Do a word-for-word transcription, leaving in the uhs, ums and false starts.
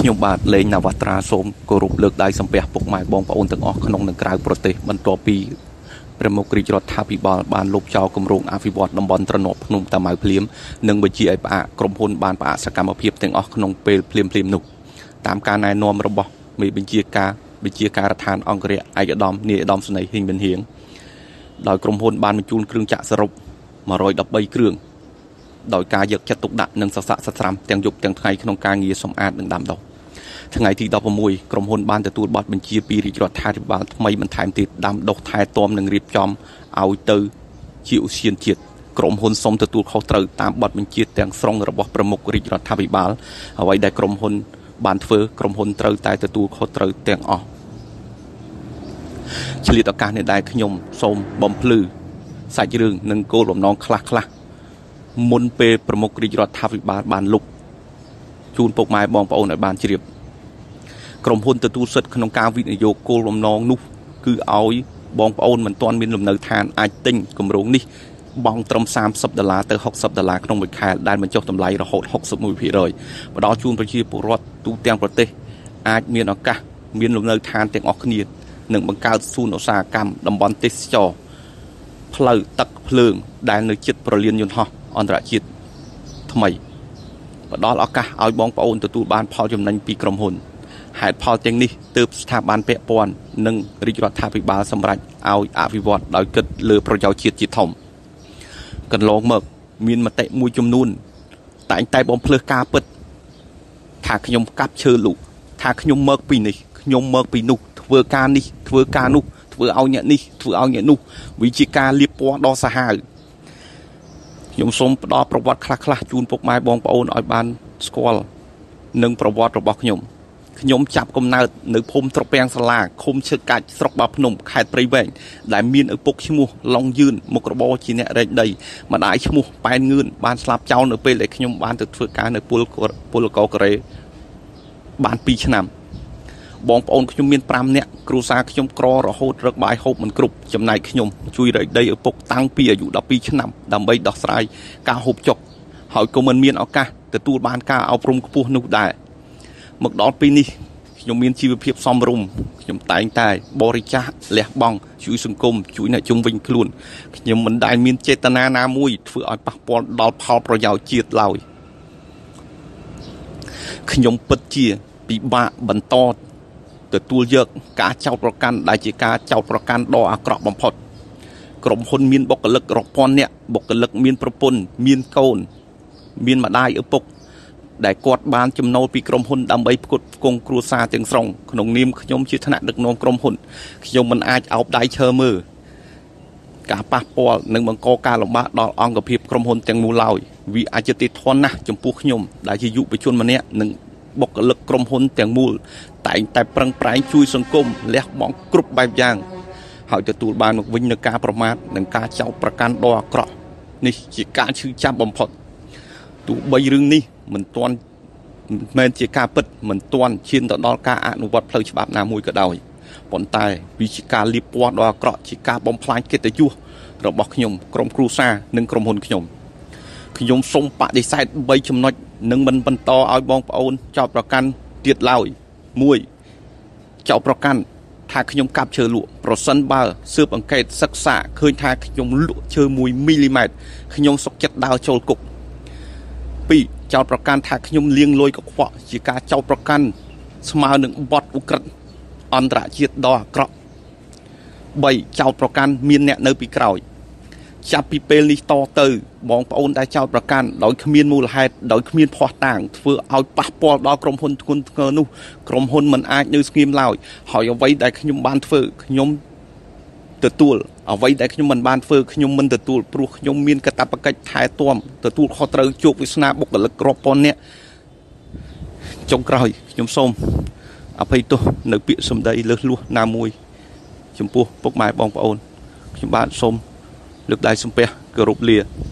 ខ្ញុំបាទលេងនវត្រាសូមគោរពលើកដៃសំពះពុកម៉ែបងប្អូនទាំងអស់ក្នុងនិងក្រៅប្រទេសបន្ទាប់ពីប្រមុខរាជរដ្ឋាភិបាលបានលុបចោលគម្រោងអភិវឌ្ឍតំបន់ត្រណប់ភ្នំតាម៉ៅភ្លាមនិងបញ្ជាឲ្យផ្អាកក្រុមហ៊ុនបានផ្អាកសកម្មភាពទាំងអស់ក្នុងពេលភ្លាមភ្លាមនោះតាមការណែនាំរបស់មេបញ្ជាការបញ្ជាការដ្ឋានអង្គរៈឯកឧត្តមនាយឧត្តមសេនីយ៍ហ៊ីងប៊ិនហៀងដោយក្រុមហ៊ុនបានបញ្ជូនគ្រឿងចាក់សរុបmột trăm mười baគ្រឿងដោយការយកចិត្តទុកដាក់និងសរស័ក្តិសិទ្ធិទាំងយប់ទាំងថ្ងៃក្នុងការងារសម្អាតនិងដាំដុះថ្ងៃទីដប់ប្រាំមួយក្រុមហ៊ុនបានទទួលប័ណ្ណបញ្ជាពីរាជរដ្ឋាភិបាលថ្មីបន្ថែមទៀតដាំដុះថែទាំនិងរៀបចំឲ្យទៅជាឧស្សាហជាតិក្រុមហ៊ុនសូមទទួលខុសត្រូវតាមប័ណ្ណបញ្ជាទាំងស្រុងរបស់ប្រមុខរាជរដ្ឋាភិបាលអ្វីដែលក្រុមហ៊ុនបានធ្វើក្រុមហ៊ុនត្រូវតែទទួលខុសត្រូវទាំងអស់ឆ្លៀតឱកាសនេះដែរខ្ញុំសូមបំភ្លឺសាច់រឿងនិងគោលបំណងខ្លះខ្លះមុនពេលប្រមុខរាជរដ្ឋាភិបាលបានលុបជូនពុកម៉ែបងប្អូនឲ្យបានជ្រាបក្រុមហ៊ុនទទួលសិទ្ធិក្នុងការវិនិយោគគោលបំណងនោះគឺឲ្យបងប្អូនមិនទាន់មានលំនៅឋានអាចទិញគម្រោងនេះបង់ត្រឹមសាមសិបដុល្លារទៅហុកសិបដុល្លារក្នុងមួយខែដែលបញ្ចុះតម្លៃរហូតហុកសិបមួយភាគរយផ្ដល់ជូនប្រជាពលរដ្ឋទូទាំងប្រទេសអាចមានឱកាសមានលំនៅឋានទាំងអស់គ្នានិងបង្កើតសួនឧស្សាហកម្មតំបន់ទេសចរផ្លូវទឹកភ្លើងដែលនៅជិតប្រលានយន្តហោះអន្តរជាតិថ្មីផ្ដល់ឱកាសឲ្យបងប្អូនទទួលបានផលចំណេញពីក្រុមហ៊ុនហេតុផលទាំងនេះទើបស្ថាប័នពាក់ព័ន្ធនិងរាជរដ្ឋាភិបាលសម្រេចឲ្យអភិវឌ្ឍដោយគិតលើប្រយោជន៍ជាតិជាធំកន្លងមកមានមតិមួយចំនួនតែងតែបំភ្លើសការពិតថាខ្ញុំកាប់ឈើលូកថាខ្ញុំមកពីនេះខ្ញុំមកពីនោះធ្វើការនេះធ្វើការនោះធ្វើឲ្យអ្នកនេះធ្វើឲ្យអ្នកនោះវាជាការលៀបពណ៌ដ៏សាហាវខ្ញុំសូមផ្ដល់ប្រវត្តិខ្លះៗជូនពុកម៉ែបងប្អូនឲ្យបានស្គាល់នឹងប្រវត្តិរបស់ខ្ញុំខ្ញុំចាប់កំណើតនៅភូមិត្រពាំងសាឡាឃុំឈើកាច់ស្រុកបាភ្នំខេត្តព្រៃវែងដែលមានឪពុកឈ្មោះឡុងយឿនមុខរបរជាអ្នករែកដីម្ដាយឈ្មោះប៉ែនងឿនបានស្លាប់ចោលនៅពេលដែលខ្ញុំបានទៅធ្វើការនៅពលពលកកូរ៉េបានពីរឆ្នាំបងប្អូនខ្ញុំមានប្រាំនាក់គ្រួសារខ្ញុំក្ររហូតរកបាយហូបមិនគ្រប់ចំណែកខ្ញុំជួយរែកដីឪពុកតាំងពីអាយុដប់ពីរឆ្នាំដើម្បីដោះស្រាយការហូបចុកហើយក៏មិនមានឱកាសទទួលបានការអប់រំខ្ពស់នោះដែរមកដល់ពេលនេះខ្ញុំមានជីវភាពសមរម្យខ្ញុំតែងតែបរិច្ចាគលះបង់ជួយសង្គមជួយអ្នកជុំវិញខ្លួនខ្ញុំមិនដែលមានចេតនាណាមួយធ្វើឲ្យប៉ះពាល់ដល់ផលប្រយោជន៍ជាតិឡើយខ្ញុំពិតជាពិបាកបន្តទទួលយកការចោទប្រកាន់ដែលជាការចោទប្រកាន់ដ៏អាក្រក់បំផុតក្រុមហ៊ុនមានបុគ្គលិករាប់ពាន់នាក់បុគ្គលិកមានប្រពន្ធមានកូនមានម្ដាយឪពុកដែលគាត់បានចំណូលពីក្រុមហ៊ុនដើម្បីផ្គត់ផ្គង់គ្រួសារទាំងស្រុងក្នុងនាមខ្ញុំជាថ្នាក់ដឹកនាំក្រុមហ៊ុនខ្ញុំមិនអាចអោបដៃឈើមើលការប៉ះពាល់និងបង្កការលំបាកដល់អង្គភាពក្រុមហ៊ុនទាំងមូលឡើយវាអយុត្តិធម៌ណាស់ចំពោះខ្ញុំដែលជាយុវជនម្នាក់និងបុគ្គលិកក្រុមហ៊ុនទាំងមូលតែងតែប្រឹងប្រែងជួយសង្គមលះបង់គ្រប់បែបយ៉ាងហើយទទួលបានមកវិញនូវការប្រមាថនិងការចោទប្រកាន់ដ៏អាក្រក់នេះជាការឈឺចាប់បំផុតទោះបីរឿងនេះមិនទាន់មែនជាការពិតមិនទាន់ឈានទៅដល់ការអនុវត្តផ្លូវច្បាប់ណាមួយក៏ដោយប៉ុន្តែវាជាការលៀបពណ៌ដ៏អាក្រក់ជាការបំផ្លាញកិត្តិយសរបស់ខ្ញុំក្រុមគ្រួសារនិងក្រុមហ៊ុនខ្ញុំខ្ញុំសូមបដិសេធបីចំណុចនិងមិនបន្តឲ្យបងប្អូនចោទប្រកាន់ទៀតឡើយមួយចោទប្រកាន់ថាខ្ញុំកាប់ឈើលក់ប្រសិនបើស៊ើបអង្កេតសិក្សាឃើញថាខ្ញុំលក់ឈើមួយមីលីម៉ែត្រខ្ញុំសុកចិត្តដើរចូលគុកពីរចោទប្រកាន់ថាខ្ញុំលាងលុយកខ្វក់ជាការចោទប្រកាន់ស្មើនឹងបទឧក្រិដ្ឋអន្តរជាតិដ៏អាក្រក់បីចោទប្រកាន់មានអ្នកនៅពីក្រោយចាប់ពីពេលនេះតទៅបងប្អូនដែលចោទប្រកាន់ដោយគ្មានមូលហេតុដោយគ្មានភ័ស្តុតាងធ្វើឲ្យប៉ះពាល់ដល់ក្រុមហ៊ុនធ្ងន់ធ្ងរនោះក្រុមហ៊ុនមិនអាចនៅស្ងៀមឡើយហើយអ្វីដែលខ្ញុំបានធ្វើខ្ញុំទទួលអ្វីដែលខ្ញុំមិនបានធ្វើខ្ញុំមិនទទួលព្រោះខ្ញុំមានកាតព្វកិច្ចថែទាំទទួលខុសត្រូវជោគវាសនាបុគ្គលិករាប់ពាន់នាក់ចុងក្រោយខ្ញុំសូមអភ័យទោសនៅពាក្យសម្ដីលើសលួសណាមួយចំពោះពុកម៉ែបងប្អូនខ្ញុំបាទសូមលើកដៃសំពះគោរពលា